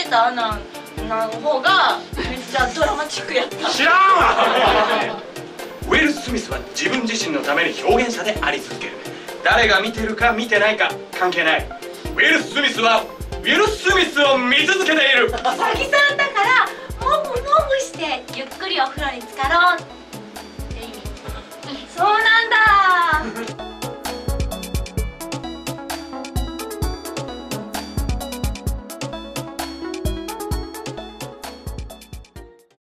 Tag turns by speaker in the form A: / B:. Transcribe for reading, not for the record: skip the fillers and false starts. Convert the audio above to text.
A: たアナの方がめっちゃドラマチックやった。
B: 知らんわウィル・スミスは自分自身のために表現者であり続ける。誰が見てるか見てないか関係ない。ウィル・スミスはウィル・スミスを見続けている。
A: うさぎさんだからもぐもぐしてゆっくりお風呂に浸かろう。